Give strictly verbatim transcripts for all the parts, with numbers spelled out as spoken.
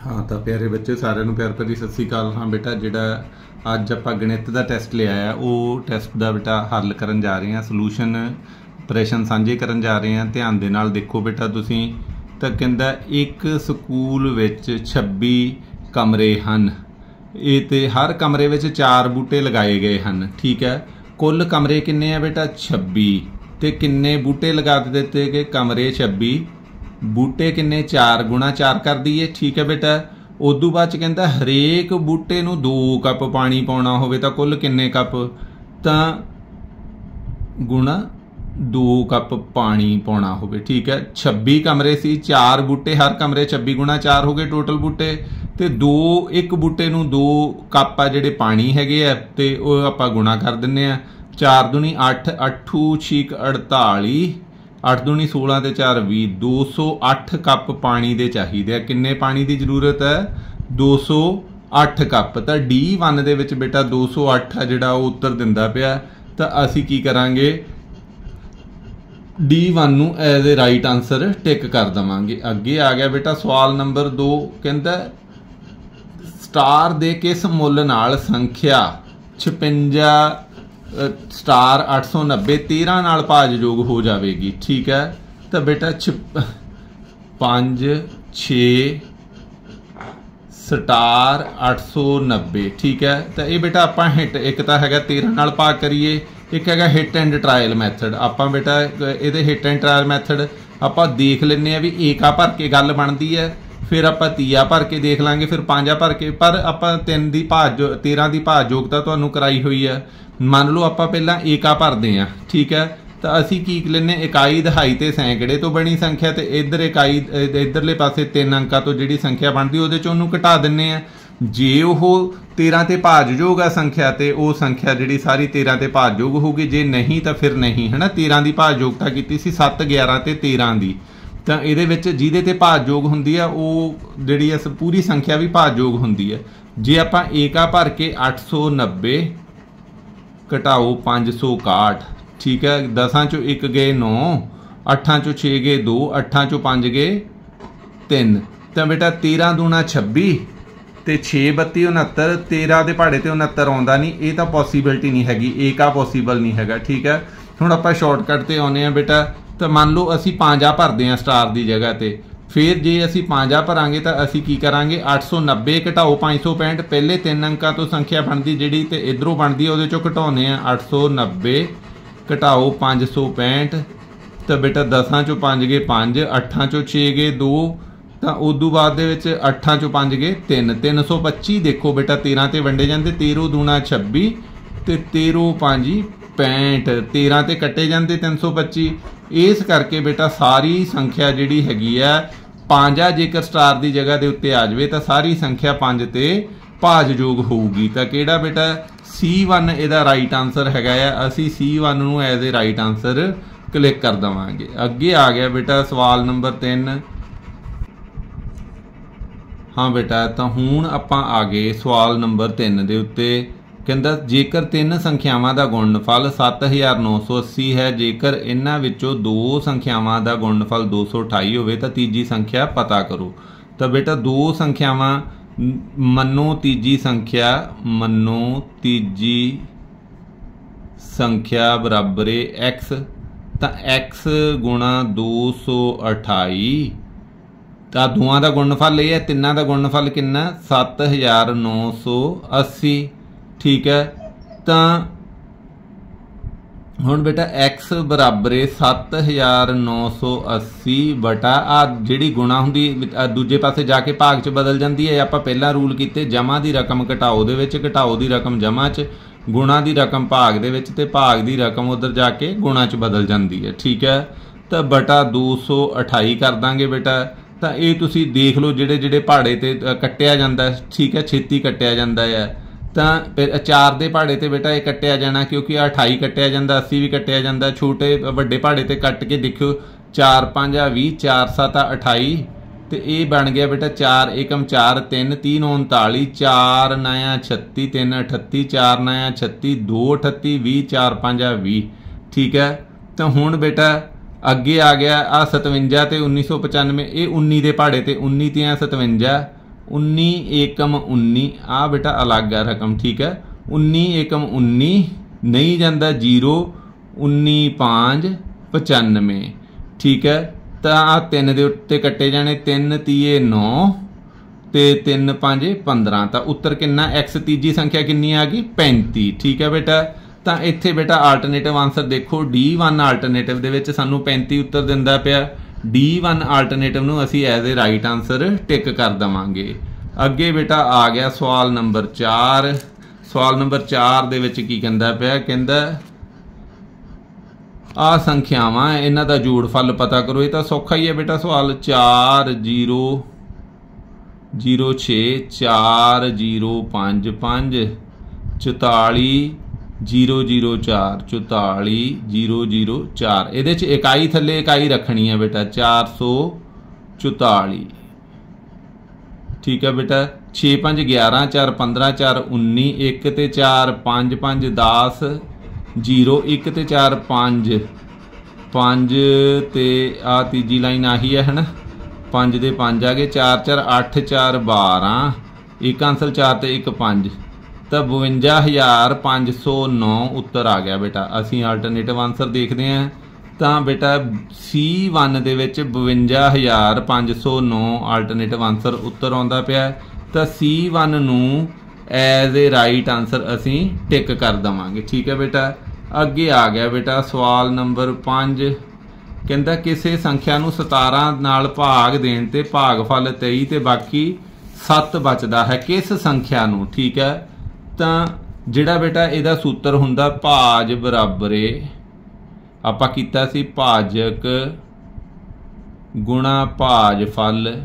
हाँ तो प्यारे बच्चे सारे प्यार भरी सत श्री अकाल। हाँ बेटा जिहड़ा अज आपां गणित का टैसट लिया है वो टैसट का बेटा हल करन जा रहे हैं, सलूशन प्रश्न साझे करन जा रहे हैं। ध्यान दे नाल देखो बेटा तुसीं। तो कहंदा एक स्कूल विच छब्बी कमरे हन, ये ते हर कमरे विच चार बूटे लगाए गए हैं। ठीक है, कुल कमरे किन्ने आ बेटा छब्बी, ते किन्ने बूटे लगा दिते गए कमरे छब्बी, बूटे किन्ने चार गुणा चार कर दीए। ठीक है बेटा, उदू बाद च कहंदा हरेक बूटे नूं दो कप पानी पाउणा होवे तां कुल किन्ने कप, तां गुणा दो कप पानी पाउणा होवे। ठीक है, छब्बी कमरे सी, चार बूटे, हर कमरे छब्बी गुणा चार हो गए टोटल बूटे, ते दो एक बूटे नूं दो कप आ जिहड़े पानी हैगे आ ते ओह आपां गुणा कर दिंदे आ। चार दूनी अठ, अठू छीक अड़ताली, अठ दूनी सोलह ते चार भी, दो सौ अठ कप पानी दे चाहिए। किन्ने पानी की जरूरत है? दो सौ अठ कप। तो डी वन दे विच बेटा दो सौ अठ आ जिहड़ा वो उत्तर दिंदा पिया। तो असी की करांगे, डी वन नूं as a right answer tick कर देवांगे। अगे आ गया बेटा सवाल नंबर दो, कहंदा स्टार दे किस मुल नाल संख्या छपंजा स्टार अठ सौ नब्बे तेरह नाल भाजयोग हो जाएगी। ठीक है, तो बेटा छप पाँच छे स्टार अठ सौ नब्बे। ठीक है, तो ये बेटा आप हिट एक तो है तेरह नाल भाग करिए, एक है हिट एंड ट्रायल मैथड। आप बेटा ये हिट एंड ट्रायल मैथड आप देख लें भी एक आ भर के गल बनती है, फिर आप तीया भर के देख लाँगे, फिर पाँजा भर के, पर आप तीन की भाज तेरह की भाजयोगता तुहानूं कराई हुई है। मान लो आप पहला एका भरते हैं। ठीक है, तो असी की लेने इकाई दहाई ते सैकड़े तो बनी संख्या, तो इधर इकाई इधरले पासे तीन अंकों तो जी संख्या बनती वो उन्होंने घटा देने हैं। जे वो तेरह ते भाजयोग आ संख्या, तो वह संख्या जी सारी तेरह ते भाजयोग होगी, जे नहीं तो फिर नहीं है ना। तेरह की भाजयोगता की सी सत्त ग्यारह ते तेरह की, तो ये जिहदे ते भाजयोग हुंदी है वो जी पूरी संख्या भी भाजयोग हुंदी है। जे आप एका भर के अठ सौ नब्बे घटाओ पाँच सौ इकाहठ। ठीक है, दसां चो एक गए नौ, अठां चो छे गए दो, अठां चो पाँच गए तीन। तो बेटा तेरह दूना छब्बी ते छे बत्ती उनहत्तर, तेरह के पहाड़े ते उनहत्तर आउंदा नहीं, ये तो पॉसीबिलिटी नहीं हैगी, एक आ पॉसीबल नहीं हैगा। ठीक है, हुण आपां शॉर्टकट ते आउने आ बेटा। तो मान लो असी पाँजा भरते हैं स्टार की जगह पर, फिर जे असी पाँजा भरांगे तो असी की करांगे अठ सौ नब्बे घटाओ पाँच सौ पैंठ, पहले तीन अंकों तो संख्या बनती जी तो इधरों बनती है वो चो घटाने अठ सौ नब्बे घटाओ पाँच सौ पैंठ। तो बेटा दसां चो पाँच गए पाँच, अठां चो छे गए दो, तो उदू बाद अठां चो पाँच गए तीन, तीन सौ पच्ची। देखो बेटा तेरह ते वंडे जाते, तेरह दूना छब्बी, तो तेरह पाँजी पैंठ, तेरह ते कट्टे जाते तीन सौ पच्ची। इस करके बेटा सारी संख्या जी हैगी है पाँजा, जेकर स्टार की जगह के उत्ते आ जाए तो सारी संख्या पाँच ते भाजयोग होगी। तो केड़ा बेटा सी वन इहदा राइट आंसर हैगा है। असी सी वन नूं as a right answer click कर देवांगे। अगे आ गया बेटा सवाल नंबर तीन। हाँ बेटा, तो हुण आपां आ गए सवाल नंबर तीन दे उत्ते। कहंदा जेकर तीन संख्यावां दा गुणनफल सत्त हज़ार नौ सौ अस्सी है, जेकर इन्हां विचों दो संख्यावां दा गुणनफल दो सौ अठाई होवे तो तीजी संख्या पता करो। तो बेटा दो संख्यावां मनो तीजी संख्या, मनो तीजी संख्या बराबर है एक्स, तो एक्स गुणा दो सौ अठाई, तो दोवां दा गुणनफल ये है, तिन्नां दा गुणनफल किन्ना सत्त हज़ार नौ सौ अस्सी। ठीक है, तो हुण बेटा एक्स बराबर सत्त हज़ार नौ सौ अस्सी बटा आ जिहड़ी गुणा हुंदी दूजे पासे जाके भाग च बदल जाती है। आपां पहला रूल कीते जमा की रकम घटाओ दे विच, घटाओ की रकम जमा च, गुणा की रकम भाग दे विच, ते भाग की रकम उधर जाके गुणा च बदल जाती है। ठीक है, तो बटा दो सौ अठाई कर देंगे बेटा। तो ये तुसीं देख लो जिहड़े जिहड़े पहाड़े ते कट्टिया जाता है। ठीक है, छेती कट्टिया जाता है। तो फिर चार के पहाड़े ते बेटा ये कट्टिया जाना, क्योंकि अठाई कट्टिया जाता, अस्सी भी कट्टिया जाता, छोटे वड्डे पहाड़े ते कट के देखो, चार पाँजा भी, चार सत्त अठाई, तो ये बन गया बेटा चार एकम चार, तीन तीन उनताली, चार नया छत्ती, तीन अठत्ती, चार नया छत्ती, दो अठत्ती, भी, चार पाँजा भी। ठीक है, तो हुण बेटा अगे आ गया आ सतवंजा तो उन्नीस सौ पचानवे, ये उन्नी के पहाड़े तो उन्नी तियां सतवंजा, उन्नी एकम उन्नी आ बेटा अलग है रकम, ठीक है। उन्नी एकम उन्नी नहीं जाता जीरो, उन्नी पाँच पचानवे, ठीक है। तो आ तीन दे उत्ते कट्टे जाने, तीन तीए नौ ते तीन पाँच पंद्रह, तो उत्तर कितना एक्स तीजी संख्या कितनी आ गई पैंती, ठीक है बेटा। तो इत्थे बेटा आल्टरनेटिव आंसर देखो डी वन आल्टरनेटिव दे विच सानू पैंती उत्तर दिंदा पिया। डी वन आल्टरनेटिव नूं असीं as a right answer tick कर देवांगे। अगे बेटा आ गया सवाल नंबर चार। सवाल नंबर चार दे विच की कहंदा पिया, कहंदा आ संख्यावां इन्हां दा जोड़फल पता करो। ये तो सौखा ही है बेटा सवाल। चार जीरो जीरो छे, चार जीरो पाँच पाँच, चौताली जीरो जीरो चार, चौताली जीरो जीरो चार। ये इकाई थले इकाई रखनी है बेटा, चार सौ चौताली, ठीक है बेटा। छे पाँच ग्यारह, चार पंद्रह, चार उन्नी, एक ते चार पाँच पाँच दस, जीरो एक ते चार पाँच पाँच ते आ तीजी लाइन आही है है ना, पाँच दे पाँच आ गए, चार चार अठ, चार बारह, एक आंसर चार ते एक पाँच, तो बवंजा हज़ार पाँच सौ नौ उत्तर आ गया बेटा। असी आल्टरनेटिव आंसर देखते हैं तो बेटा सी वन दे विच बवंजा हज़ार पाँच सौ नौ आल्टरनेटिव आंसर उत्तर आउंदा पिया। तो सी वन नूं एज ए राइट आंसर असी टिक कर देवांगे, ठीक है बेटा। अगे आ गया बेटा सवाल नंबर पाँच। कहता किसी संख्या नूं सतारह नाल भाग देण ते भागफल तेई ते बाकी सत्त बचदा है, किस संख्या नूं, ठीक है। तो जिहड़ा बेटा इहदा सूत्र हुंदा भाज बराबरे आपां कीता सी भाजक गुणा भाजफल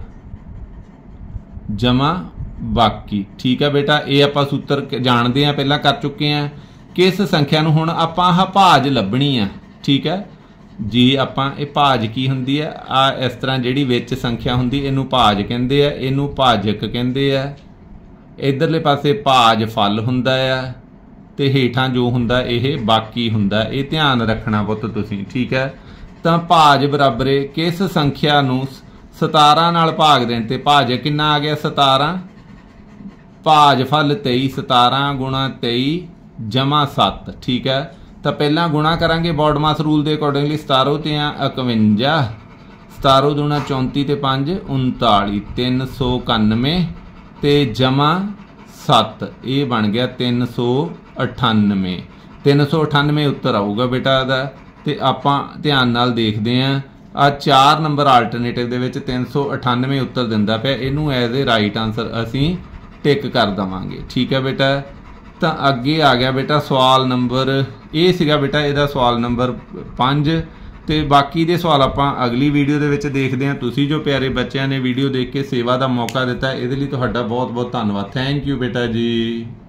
जमा बाकी, ठीक है बेटा। ये आपां सूत्र जानते हैं, पहला कर चुके हैं। किस संख्या नूं हुण आपां आह भाज लभणी है, ठीक है जी। आपां ये भाज की हुंदी है, आ इस तरह जिहड़ी विच संख्या हुंदी इहनूं भाज कहंदे आ, इहनूं भाजक कहंदे आ। इधरले पासे भाज फल हुंदा आ ते हेठां जो हुंदा इह बाकी हुंदा। ये ध्यान रखना पुੱਤ तुसीं, ठीक है। तो भाज बराबरे किस संख्या नूं सतारह नाल भाग देण ते भाजक कितना आ गया सतारह, भाज फल तेई, सतारह गुणा तेई जमा सत्त, ठीक है। तो पहला गुणा करांगे बॉडमास रूल के अकॉर्डिंगली, सतारो ते इकवंजा, सतारो दूना चौंती ते पाँच उनताली, तीन सौ इक्यानवे ते जमा सत्त, ये बन गया तीन सौ अठानवे। तीन सौ अठानवे उत्तर आऊगा बेटा दा। ते आपां ध्यान नाल देखते हैं आ चार नंबर आल्टरनेटिव दे विच तीन सौ अठानवे उत्तर दिंदा पिया। इनू एज ए राइट आंसर असी टिक कर देवांगे, ठीक है बेटा। तो अगे आ गया बेटा सवाल नंबर, ये सीगा बेटा इहदा सवाल नंबर पाँच। तो बाकी दे सवाल आपां अगली वीडियो दे विच देखदे हां। तुसीं जो प्यारे बच्चों ने वीडियो देख के सेवा का मौका दिता, इहदे लई तुहाडा बहुत बहुत धन्नवाद। थैंक यू बेटा जी।